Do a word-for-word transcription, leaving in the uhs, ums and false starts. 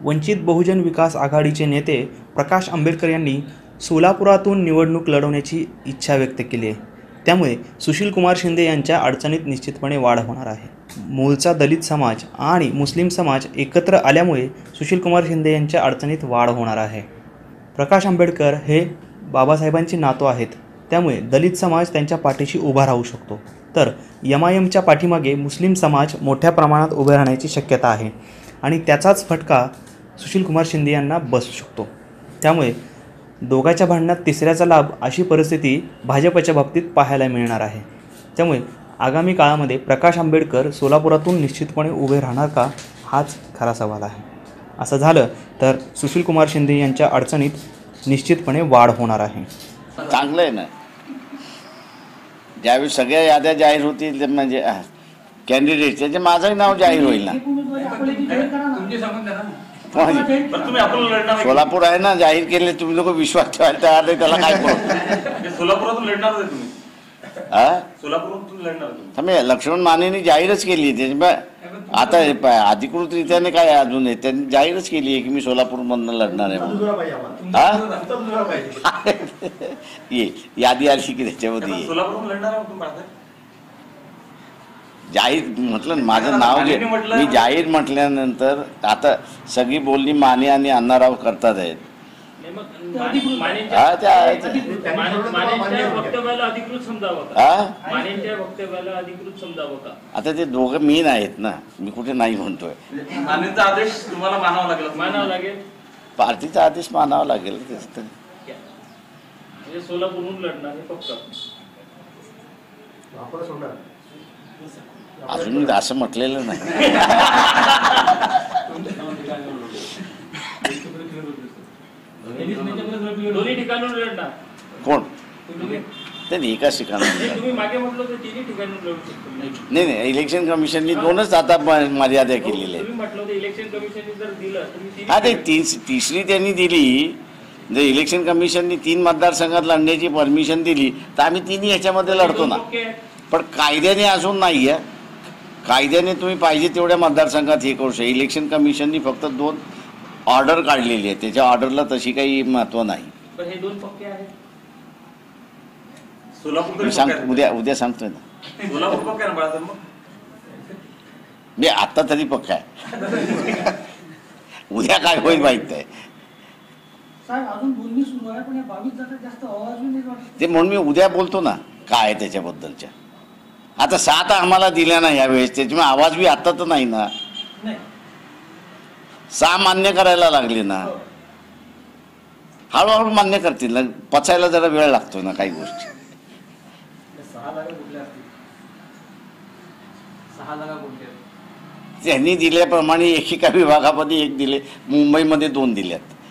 वंचित बहुजन विकास आघाडीचे नेते प्रकाश आंबेडकर यांनी सोलापुरातून निवडणूक लढवण्याची इच्छा व्यक्त केली आहे. त्यामुळे सुशीलकुमार शिंदे यांच्या अडचणीत निश्चितपणे वाढ होणार आहे. मूळचा दलित समाज आणि मुस्लिम समाज एकत्र आल्यामुळे सुशीलकुमार शिंदे यांच्या अडचणीत वाढ होणार आहे. प्रकाश आंबेडकर हे बाबासाहेबांचे नातू आहेत, त्यामुळे दलित समाज त्यांच्या पाठीशी उभा राहू शकतो. तर एम आय एमच्या पाठीमागे मुस्लिम समाज मोठ्या प्रमाणात उभे राहण्याची शक्यता आहे आणि त्याचाच फटका सुशीलकुमार शिंदे यांना बसू शकतो. त्यामुळे दोघांच्या भांडणात तिसऱ्याचा लाभ अशी परिस्थिती भाजपच्या बाबतीत पाहायला मिळणार आहे. त्यामुळे आगामी काळामध्ये प्रकाश आंबेडकर सोलापुरातून निश्चितपणे उभे राहणार का, हाच खरा सवाल आहे. असं झालं तर सुशीलकुमार शिंदे यांच्या अडचणीत निश्चितपणे वाढ होणार आहे. चांगलं आहे ना, ज्यावेळी सगळ्या याद्या जाहीर होतील म्हणजे कॅन्डिडेट त्याचे माझंही नाव जाहीर होईल ना. सोलापूर आहे ना, जाहीर केले. तुम्ही लोक विश्वास ठेवायला तयार नाही, त्याला काय करू. सोलापुरातून लढणार आहे तुम्ही? हा, सोलापुरातून लढणार तुम्ही? थांबे, लक्ष्मण मानेने जाहीरच केली आहे त्याची. आता अधिकृतरित्याने काय अजून आहे, त्यांनी जाहीरच केली आहे की मी सोलापूरमधनं लढणार आहे म्हणून. हा, ये यादी आली की त्याच्यामध्ये सोलापूरहून लढणार आहे तुम्ही? जाहीर म्हटलं ना, माझं नाव जे मी जाहीर म्हटल्यानंतर आता सगळी बोलणी माने आणि अण्णाराव करतात आहेत. हा, त्या आता ते दोघं मीन आहेत ना, मी कुठे नाही म्हणतोय. मानेचा आदेश तुम्हाला मानावा लागेल? मानावा लागेल, पार्टीचा आदेश मानावा लागेल. सोलापूरहून लढणार फक्त अजून मी असं म्हटलेलं नाही. दोन्ही ठिकाणून लढणार कोण? त्यांनी एकाच ठिकाणी. नाही नाही, इलेक्शन कमिशननी दोनच आता मर्यादा केलेल्या आहेत. हा, ते तीन तिसरी त्यांनी दिली. जर इलेक्शन कमिशननी तीन मतदारसंघात लढण्याची परमिशन दिली तर आम्ही तिन्ही ह्याच्यामध्ये लढतो ना. पण कायद्याने अजून नाही आहे. कायद्याने तुम्ही पाहिजे तेवढ्या मतदारसंघात हे करू शकता. इलेक्शन कमिशननी फक्त दोन ऑर्डर काढलेली आहे, त्याच्या ऑर्डरला तशी काही महत्व नाही. मी सांगतो, उद्या उद्या सांगतोय ना. मी आता तरी पक्का आहे, उद्या काय होईल माहित नाही. ते म्हणून मी उद्या बोलतो ना काय आहे त्याच्याबद्दलच्या. आता सात आम्हाला दिल्या ना यावेळेस, त्याच्यामुळे आवाज बी आता तर नाही ना. सहा मान्य करायला लागले ना, हळूहळू मान्य करतील ना. पचायला जरा वेळ लागतोय ना काही गोष्टी. त्यांनी दिल्याप्रमाणे एकेका विभागामध्ये एक दिले, मुंबईमध्ये दोन दिल्यात.